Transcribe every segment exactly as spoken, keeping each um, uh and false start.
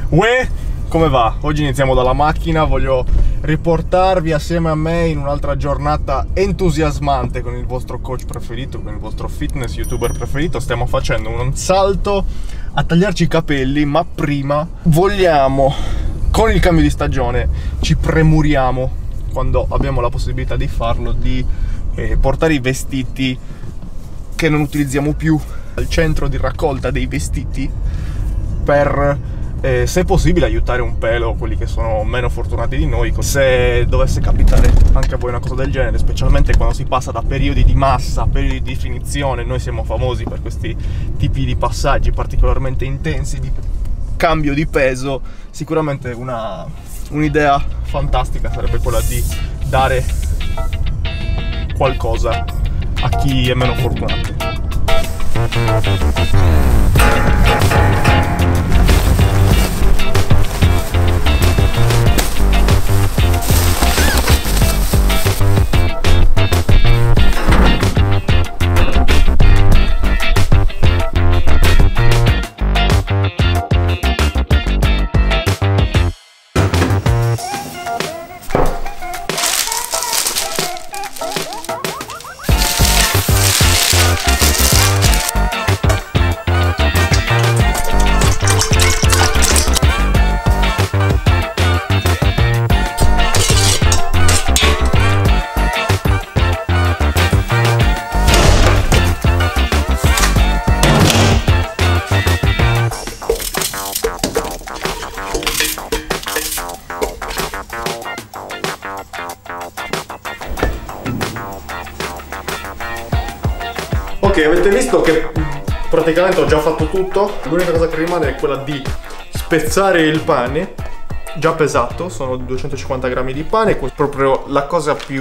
Uè, come va? Oggi iniziamo dalla macchina, voglio riportarvi assieme a me in un'altra giornata entusiasmante con il vostro coach preferito, con il vostro fitness youtuber preferito. Stiamo facendo un salto a tagliarci i capelli, ma prima vogliamo, con il cambio di stagione, ci premuriamo, quando abbiamo la possibilità di farlo, di eh, portare i vestiti che non utilizziamo più al centro di raccolta dei vestiti per, eh, se possibile, aiutare un pelo quelli che sono meno fortunati di noi. Se dovesse capitare anche a voi una cosa del genere, specialmente quando si passa da periodi di massa a periodi di definizione, noi siamo famosi per questi tipi di passaggi particolarmente intensi di cambio di peso, sicuramente una un'idea fantastica sarebbe quella di dare qualcosa a chi è meno fortunato. Ok, avete visto che praticamente ho già fatto tutto. L'unica cosa che rimane è quella di spezzare il pane, già pesato, sono duecentocinquanta grammi di pane, proprio la cosa più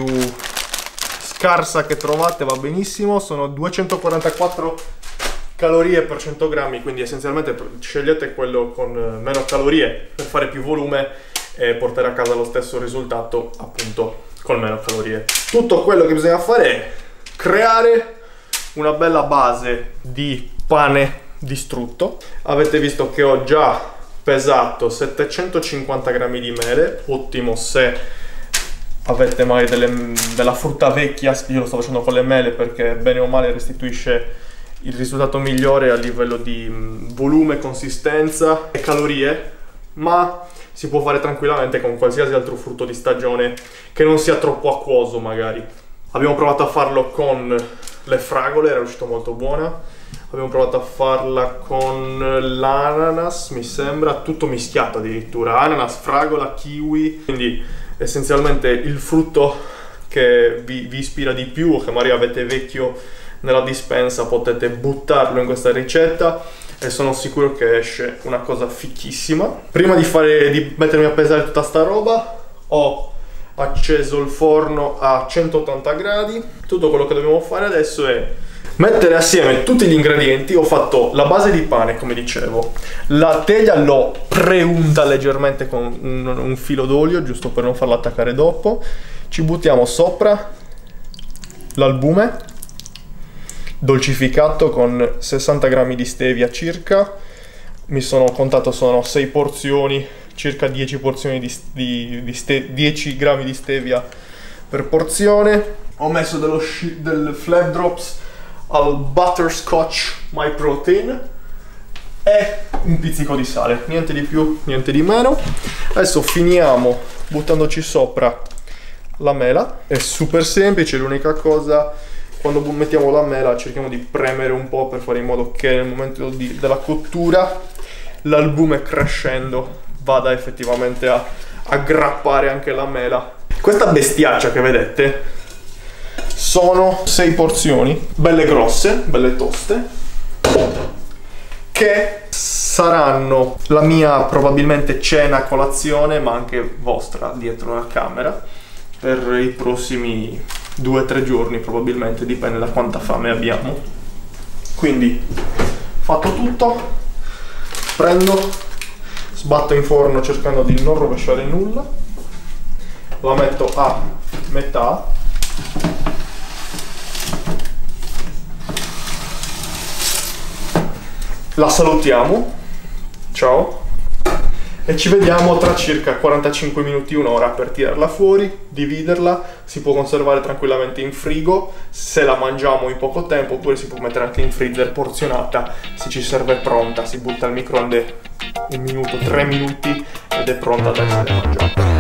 scarsa che trovate, va benissimo, sono duecentoquarantaquattro calorie per cento grammi, quindi essenzialmente scegliete quello con meno calorie per fare più volume e portare a casa lo stesso risultato appunto con meno calorie. Tutto quello che bisogna fare è creare una bella base di pane distrutto. Avete visto che ho già pesato settecentocinquanta grammi di mele, ottimo se avete magari delle, della frutta vecchia. Io lo sto facendo con le mele perché bene o male restituisce il risultato migliore a livello di volume, consistenza e calorie, ma si può fare tranquillamente con qualsiasi altro frutto di stagione che non sia troppo acquoso magari. Abbiamo provato a farlo con le fragole, era uscito molto buona. Abbiamo provato a farla con l'ananas, mi sembra, tutto mischiato addirittura, ananas, fragola, kiwi. Quindi essenzialmente il frutto che vi, vi ispira di più o che magari avete vecchio nella dispensa, potete buttarlo in questa ricetta e sono sicuro che esce una cosa fichissima. Prima di, fare, di mettermi a pesare tutta sta roba, ho acceso il forno a centottanta gradi. Tutto quello che dobbiamo fare adesso è mettere assieme tutti gli ingredienti. Ho fatto la base di pane, come dicevo, la teglia l'ho preunta leggermente con un, un filo d'olio, giusto per non farla attaccare dopo. Ci buttiamo sopra l'albume dolcificato con sessanta grammi di stevia circa. Mi sono contato, sono sei porzioni, circa dieci porzioni di, di, di ste, dieci grammi di stevia per porzione. Ho messo dello del Flav Drops al Butterscotch My Protein e un pizzico di sale, niente di più, niente di meno. Adesso finiamo buttandoci sopra la mela. È super semplice, l'unica cosa, quando mettiamo la mela cerchiamo di premere un po' per fare in modo che nel momento di, della cottura l'albume crescendo vada effettivamente a aggrappare anche la mela. Questa bestiaccia che vedete sono sei porzioni, belle grosse, belle toste, che saranno la mia probabilmente cena, colazione, ma anche vostra dietro la camera per i prossimi due o tre giorni probabilmente, dipende da quanta fame abbiamo. Quindi fatto tutto, prendo, sbatto in forno cercando di non rovesciare nulla, la metto a metà, la salutiamo, ciao, e ci vediamo tra circa quarantacinque minuti, un'ora per tirarla fuori, dividerla. Si può conservare tranquillamente in frigo se la mangiamo in poco tempo, oppure si può mettere anche in freezer porzionata se ci serve pronta. Si butta al microonde un minuto, tre minuti ed è pronta ad essere mangiata.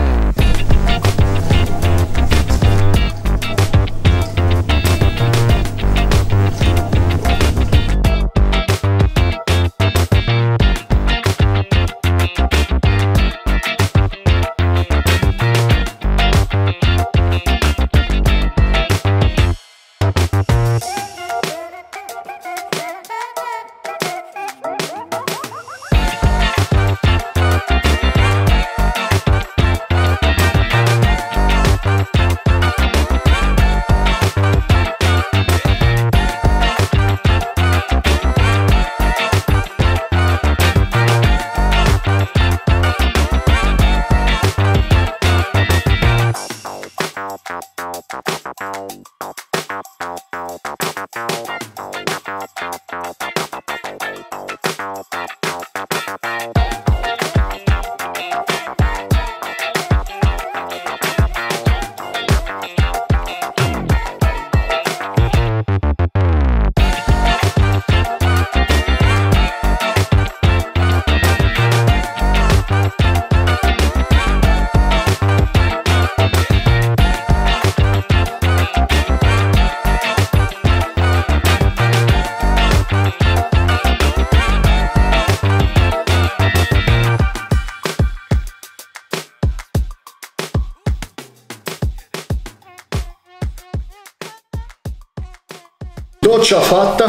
Doccia fatta.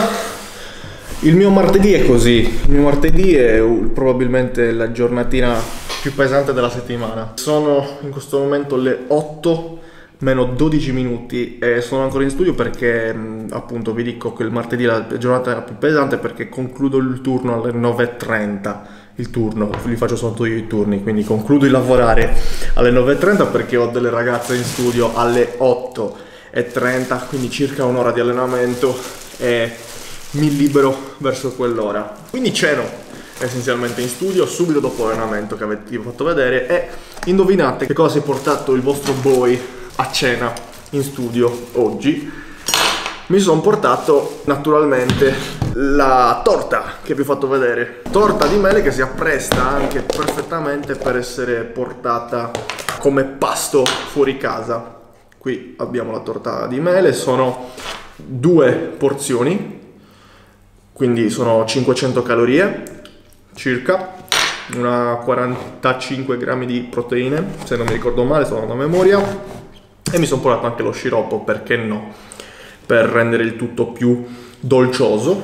Il mio martedì è così. Il mio martedì è probabilmente la giornatina più pesante della settimana. Sono in questo momento le otto meno dodici minuti e sono ancora in studio perché appunto vi dico che il martedì è la giornata più pesante, perché concludo il turno alle nove e trenta. Il turno, li faccio soltanto io i turni, quindi concludo di lavorare alle nove e trenta perché ho delle ragazze in studio alle otto e trenta, quindi circa un'ora di allenamento e mi libero verso quell'ora. Quindi ceno essenzialmente in studio subito dopo l'allenamento che avete fatto vedere. E indovinate che cosa si è portato il vostro boy a cena in studio oggi? Mi sono portato naturalmente la torta che vi ho fatto vedere, torta di mele che si appresta anche perfettamente per essere portata come pasto fuori casa. Qui abbiamo la torta di mele, sono due porzioni, quindi sono cinquecento calorie circa, una quarantacinque grammi di proteine, se non mi ricordo male, sono a memoria, e mi sono portato anche lo sciroppo, perché no, per rendere il tutto più dolcioso.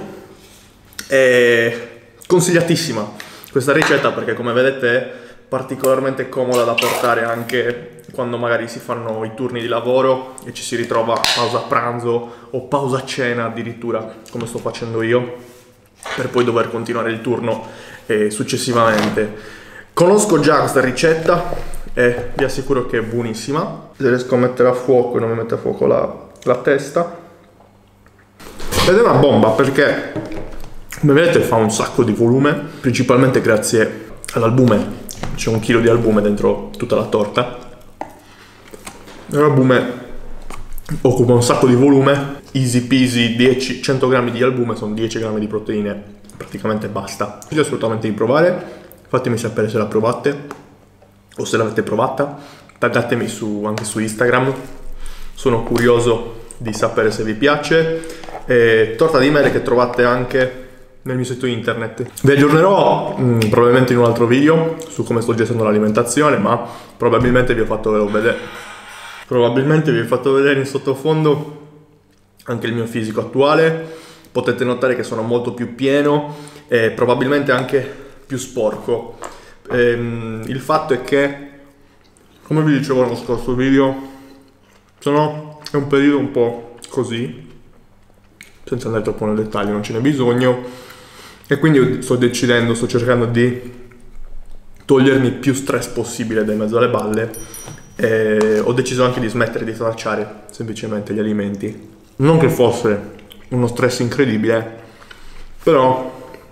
È consigliatissima questa ricetta perché, come vedete, è particolarmente comoda da portare anche quando magari si fanno i turni di lavoro e ci si ritrova pausa pranzo o pausa cena addirittura, come sto facendo io, per poi dover continuare il turno eh, successivamente. Conosco già questa ricetta e vi assicuro che è buonissima. Se riesco a mettere a fuoco e non mi mette a fuoco la, la testa, ed è una bomba perché, come vedete, fa un sacco di volume, principalmente grazie all'albume. C'è un chilo di albume dentro tutta la torta. L'albume occupa un sacco di volume, easy peasy, dieci cento grammi di albume sono dieci grammi di proteine, praticamente basta. Quindi assolutamente di provare, fatemi sapere se la provate o se l'avete provata, taggatemi su, anche su Instagram, sono curioso di sapere se vi piace. E torta di mele che trovate anche nel mio sito internet. Vi aggiornerò mh, probabilmente in un altro video su come sto gestendo l'alimentazione, ma probabilmente vi ho fatto vedere probabilmente vi ho fatto vedere in sottofondo anche il mio fisico attuale. Potete notare che sono molto più pieno e probabilmente anche più sporco. Ehm, il fatto è che, come vi dicevo nello scorso video, sono è un periodo un po' così, senza andare troppo nel dettaglio, non ce n'è bisogno. E quindi sto decidendo, sto cercando di togliermi più stress possibile da mezzo alle balle, e ho deciso anche di smettere di tracciare semplicemente gli alimenti. Non che fosse uno stress incredibile, però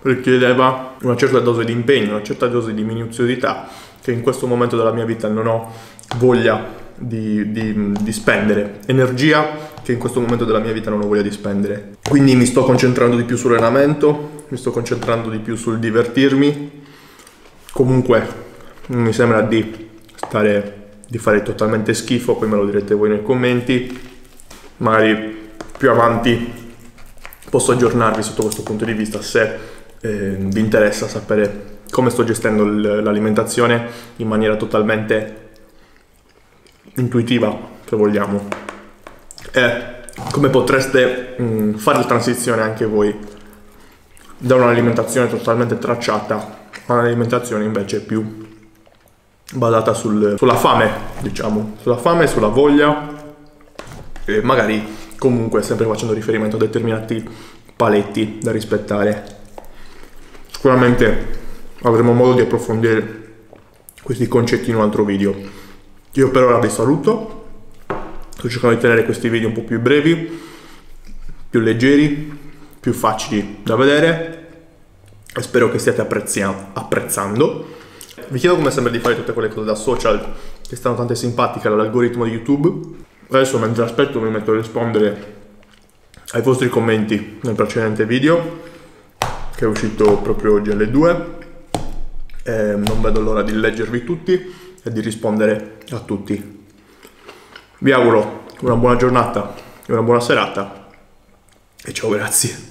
richiedeva una certa dose di impegno, una certa dose di minuziosità che in questo momento della mia vita non ho voglia di, di, di spendere, energia che in questo momento della mia vita non ho voglia di spendere. Quindi mi sto concentrando di più sull'allenamento, mi sto concentrando di più sul divertirmi. Comunque non mi sembra di stare, di fare totalmente schifo, poi me lo direte voi nei commenti, magari più avanti posso aggiornarvi sotto questo punto di vista se eh, vi interessa sapere come sto gestendo l'alimentazione in maniera totalmente intuitiva, se vogliamo, e come potreste mh, fare la transizione anche voi da un'alimentazione totalmente tracciata a un'alimentazione invece più basata sul, sulla fame, diciamo, sulla fame, sulla voglia, e magari comunque sempre facendo riferimento a determinati paletti da rispettare. Sicuramente avremo modo di approfondire questi concetti in un altro video. Io per ora vi saluto, sto cercando di tenere questi video un po' più brevi, più leggeri, più facili da vedere e spero che stiate apprezzando. Vi chiedo come sempre di fare tutte quelle cose da social che stanno tanto simpatiche all'algoritmo di YouTube. Adesso mentre aspetto mi metto a rispondere ai vostri commenti nel precedente video che è uscito proprio oggi alle due e non vedo l'ora di leggervi tutti e di rispondere a tutti. Vi auguro una buona giornata e una buona serata e ciao, grazie.